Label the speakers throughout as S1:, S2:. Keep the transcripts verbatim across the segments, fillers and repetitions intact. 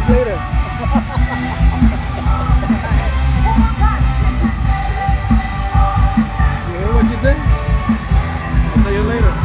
S1: years later. You hear what you think? I'll tell you later.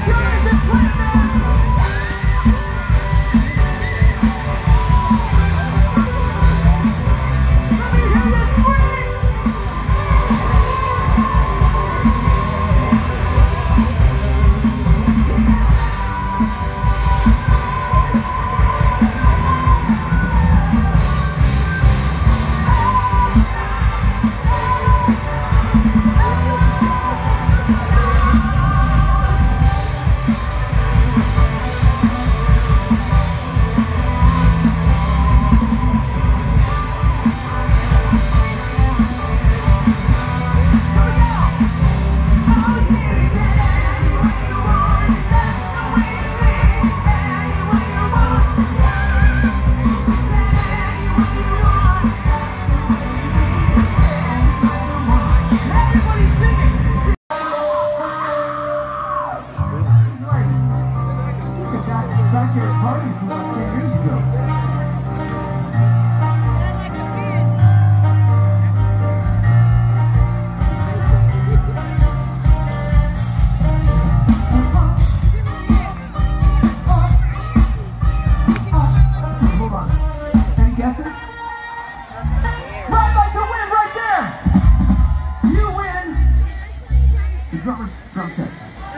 S2: Drummer's drum set.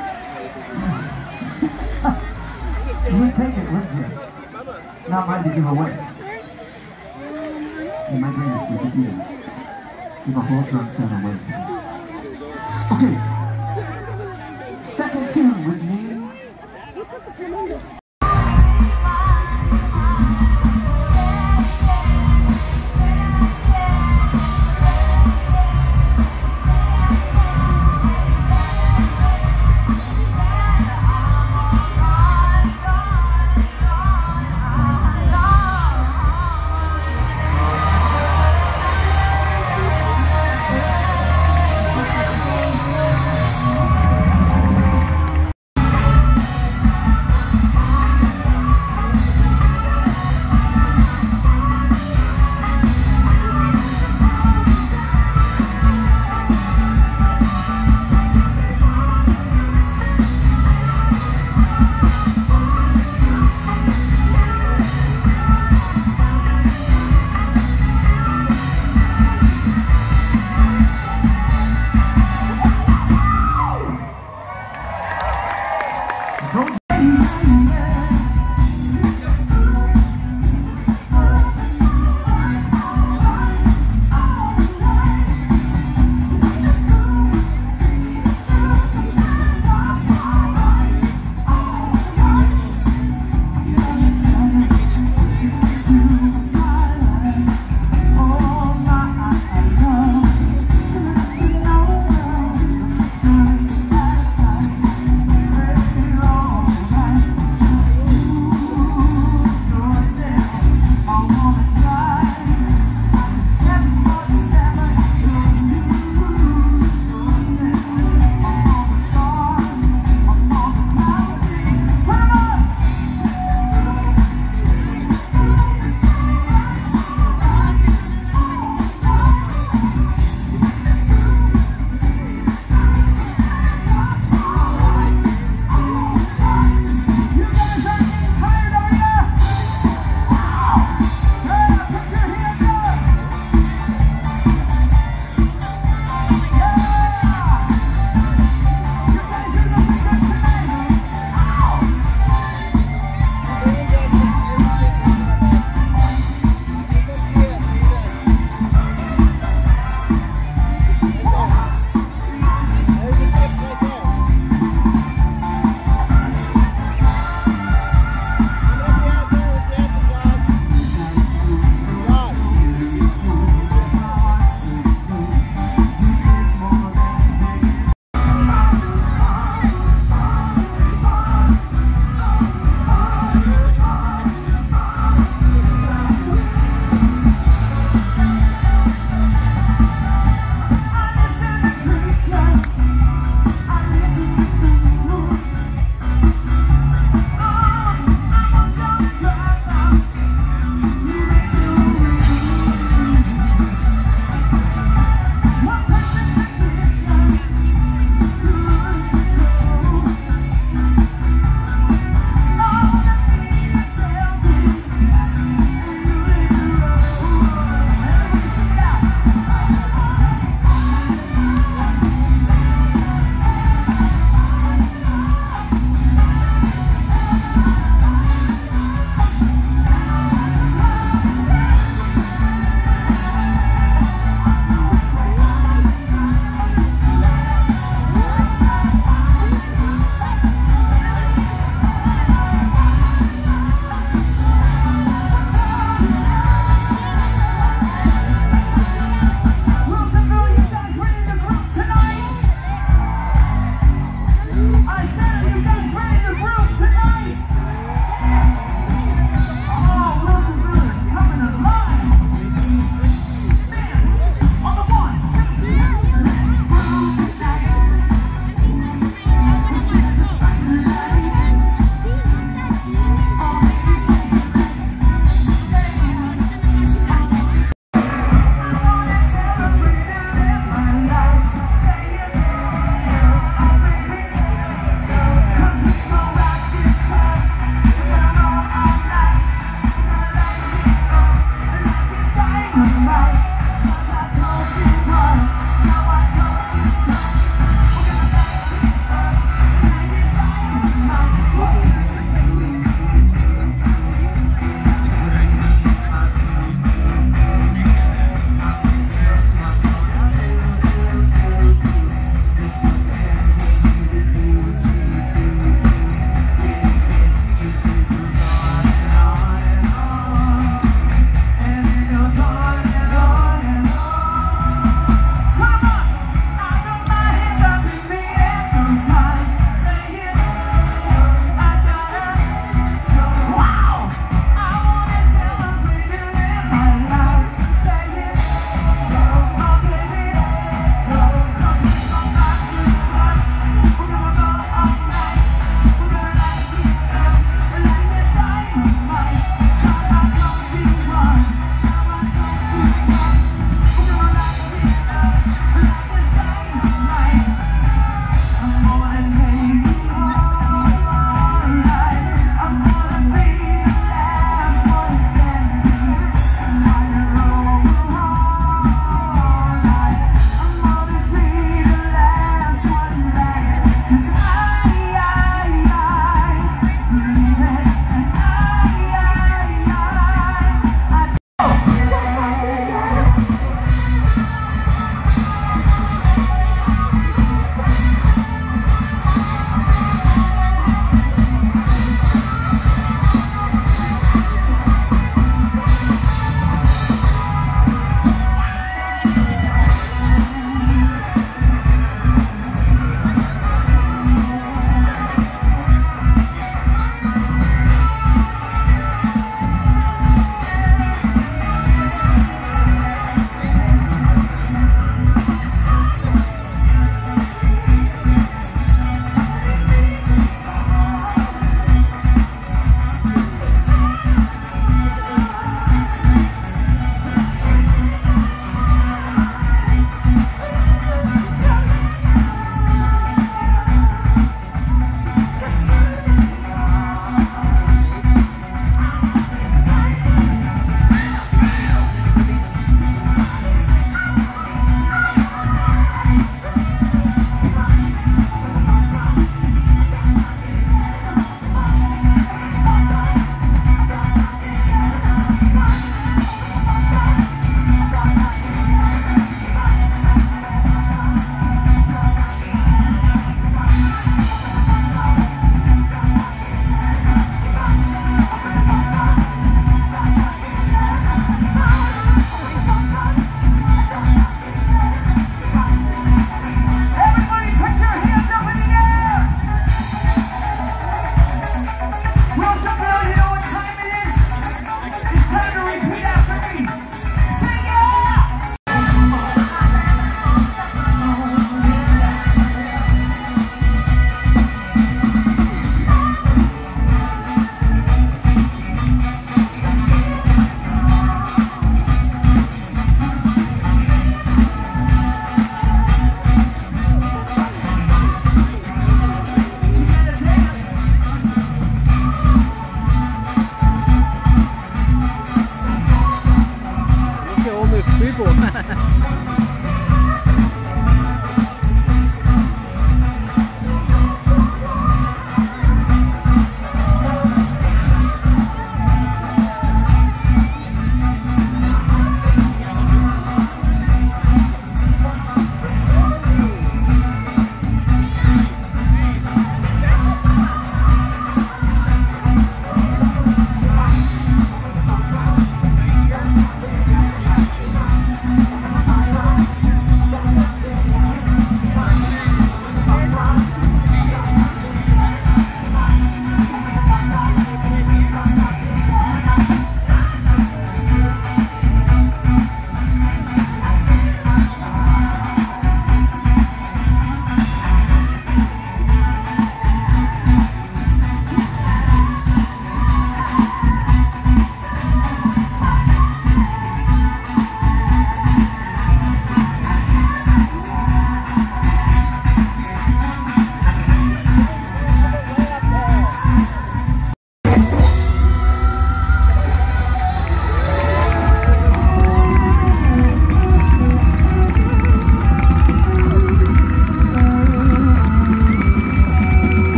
S2: You would take it, wouldn't you? Not mine to give away. You might bring this with you. Give a whole drum set away. Okay. Second tune with me.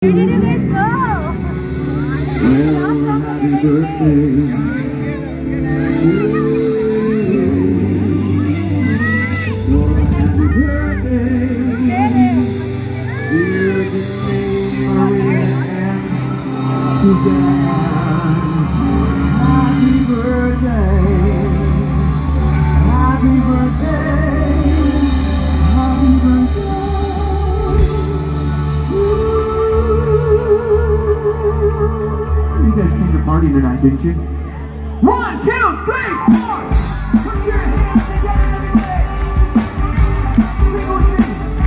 S2: Party tonight, didn't you? One, two, three, four. Put your hands together, everybody. Sing with me.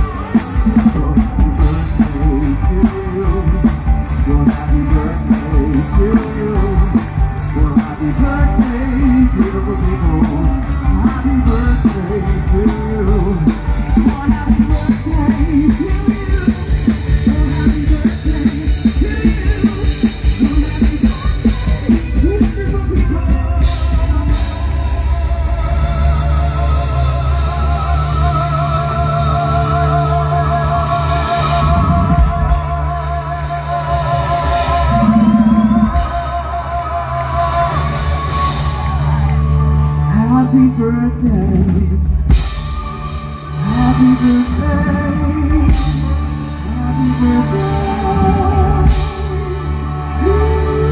S2: Well, happy birthday to you. Well, happy birthday, beautiful people. Happy birthday to you. Well, happy birthday to you. Well, happy birthday to you. Happy birthday, happy birthday, happy birthday to you.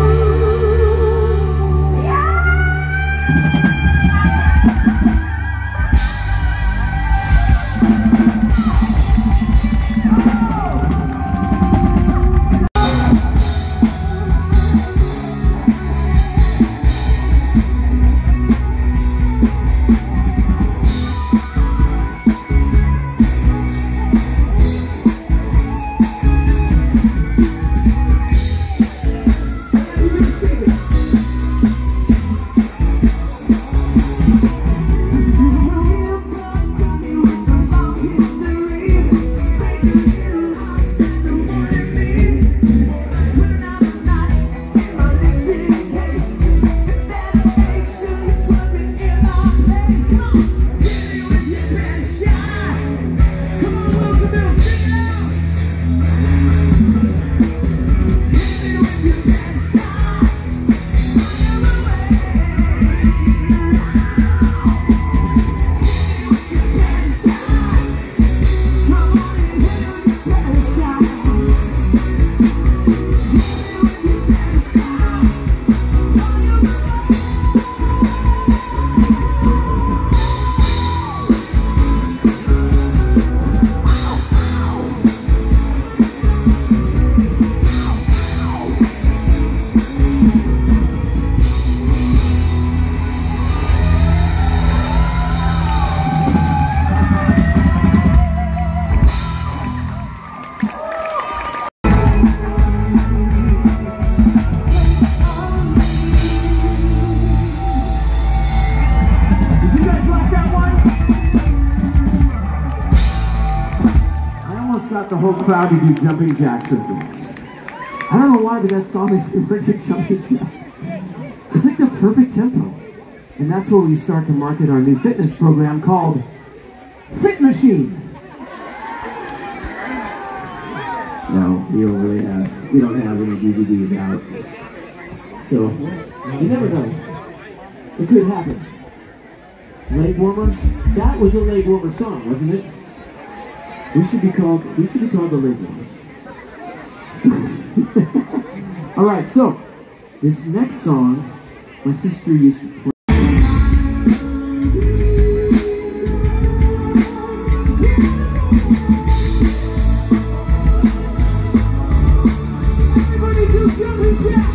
S2: Got the whole crowd to do jumping jacks with me. I don't know why, but that song makes me want to do jumping jacks. It's like the perfect tempo. And that's where we start to market our new fitness program called Fit Machine. No, we don't really have, we don't have any D V Ds out. So, you never know. It could happen. Leg warmers? That was a leg warmer song, wasn't it? We should be called, we should be called the leg warmers. All right, so this next song, my sister used to play. Everybody do jumping jacks.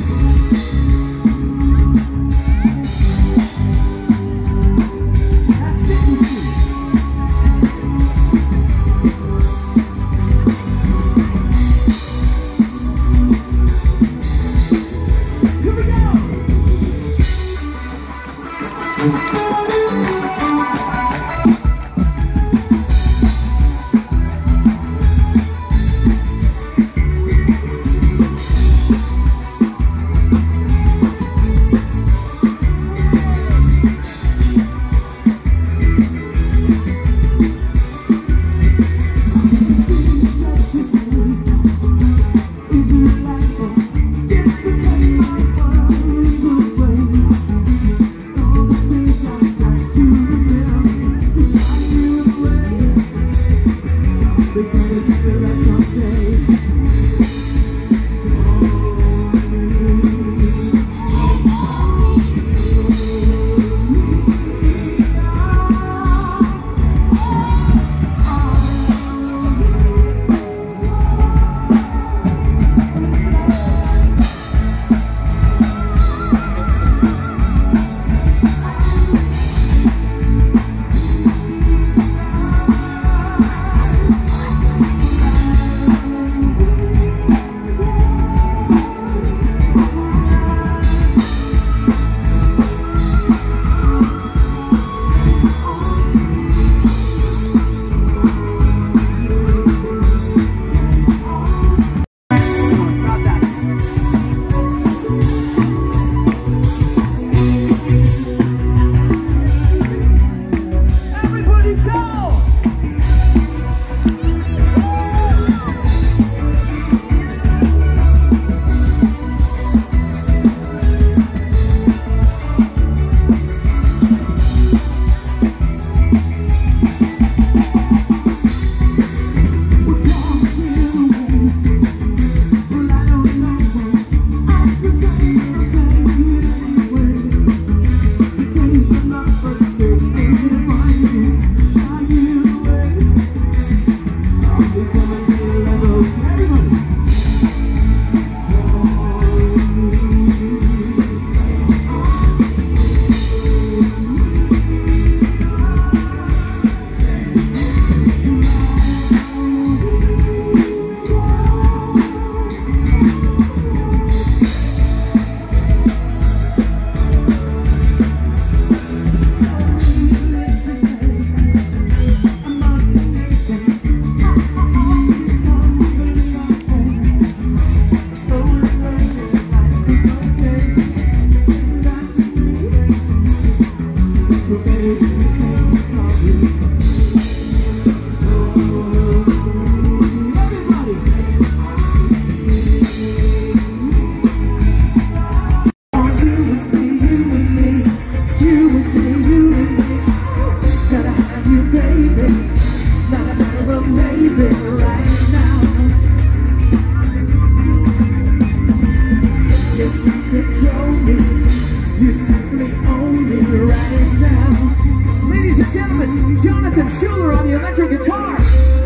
S2: Nathan Schuler on the electric guitar.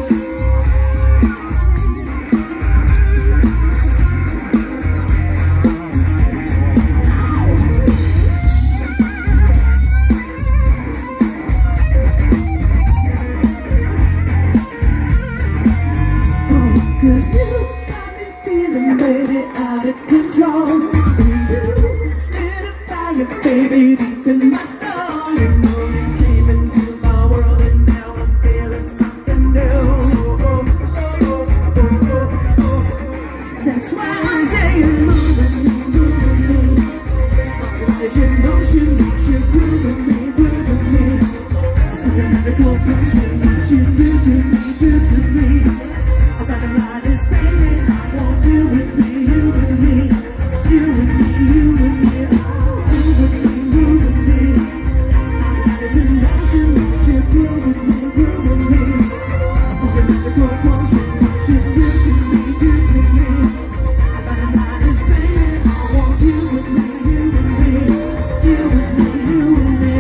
S3: Cause you got me feeling, baby, out of control. You lit a fire, baby, deep in my soul. You know you came into my world and now I'm feeling something new. Oh, oh, oh, oh, oh, oh. That's why I'm saying moving me, moving me. As your motion makes you grooving me, grooving me. It's like a magical potion, what you do to me, do to me. I gotta ride this baby, I want you with me, you with me, you with me, you with me, you with me, you with me. It's an emotion, what you do with me, do with me. It's like a magical potion, what you do to me, do to me. I gotta ride this baby, I want you with me, you with me, you with me, you with me.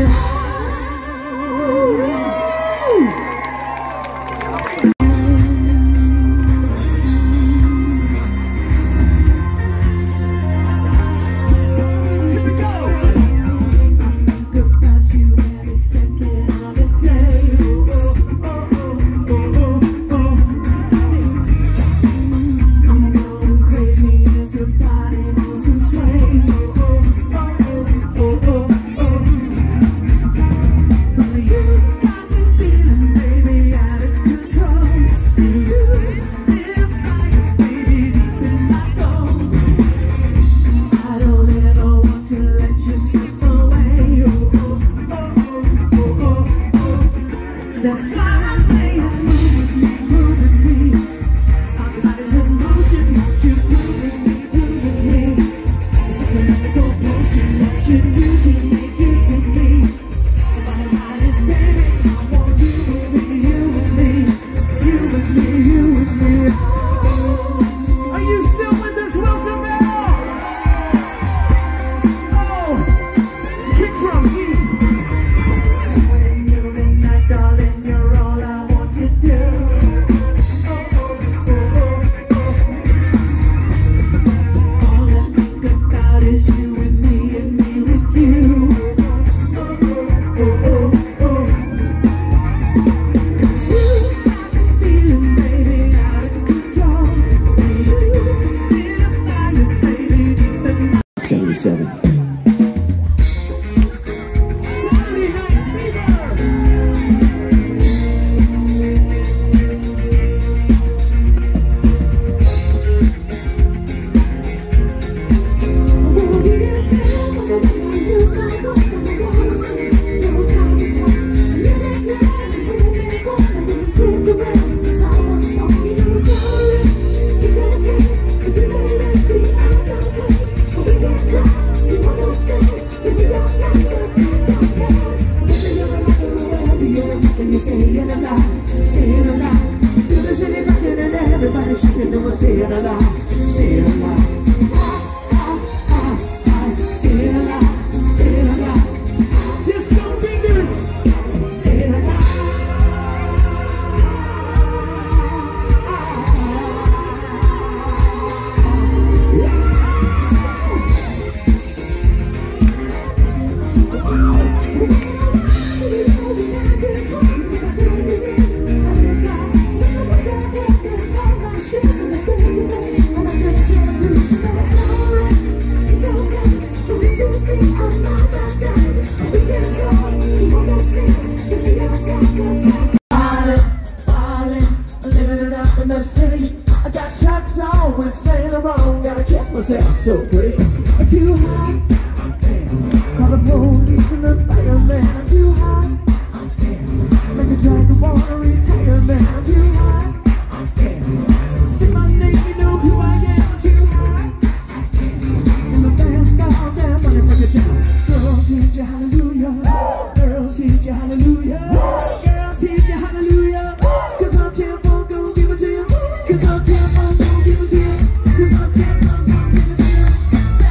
S3: That's why I'm saying move with me, move with me. Our body's in motion, won't you move with me, move with me. It's like a magical potion, what you do to me, do to me. My mind is baby, I want you with me, you with me, you with me, you with me.
S2: Are you still with us, Wilsonville? Oh, kick drum, geez.
S3: When you're midnight, darling, you're all I want to do. Oh, oh, oh, oh, oh. All I think about is you and me and me with you. Oh, oh, oh, oh, oh. Cause you got me feeling, baby, out of control. You lit a fire, baby, deep in my
S2: seventy-seven.
S3: Saturday Night Fever. Everybody shaking, do a say it aloud, say it aloud. Say it aloud, say it aloud. Disco fingers, say it aloud. I got chucks on with Sailor Moon, gotta kiss myself so pretty. I'm too hot, I'm damn. Call the police and the fireman. I'm too hot, I'm damn. Make a drink of water, retirement. I'm too hot, I'm damn. Say my name, you know who I am. I'm too hot, I'm damn. And the band's gone down, money break it down. Girls hit you hallelujah, girls hit you hallelujah, girls hit you hallelujah. Cause I'm damn fun, gon' give it to you. Cause I'm damn fun, gon' give it to you. Cause I'm damn fun, gon' give it to you.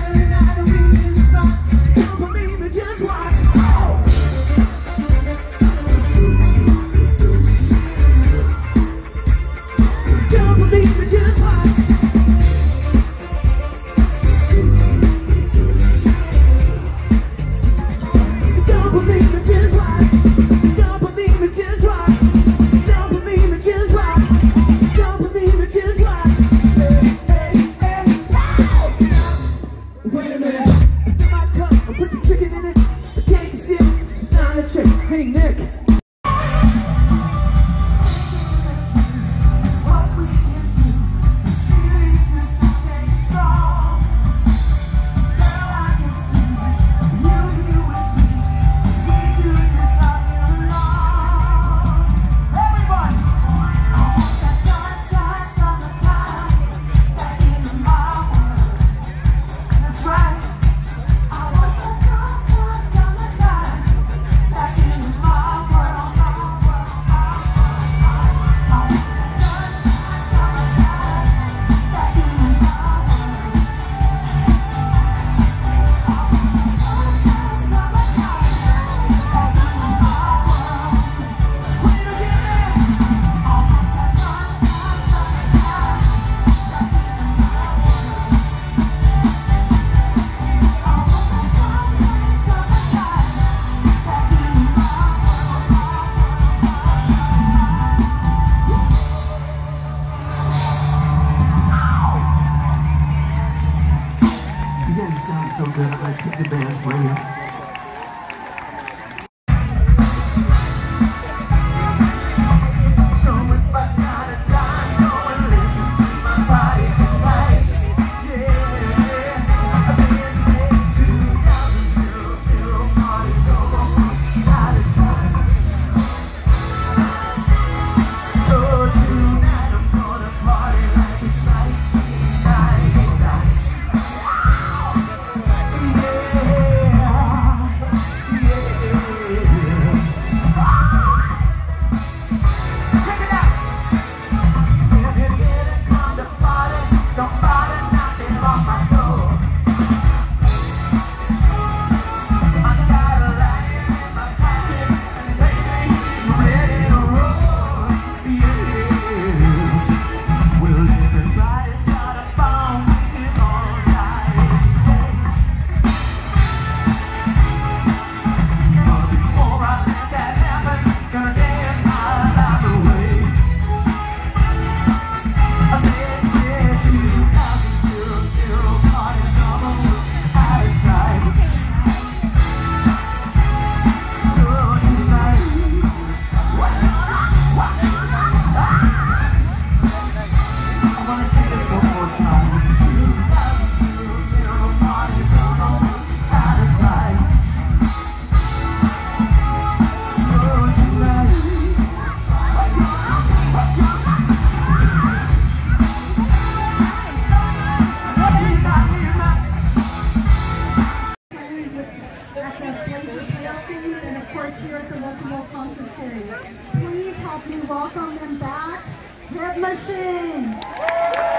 S4: welcome them back, Hit Machine.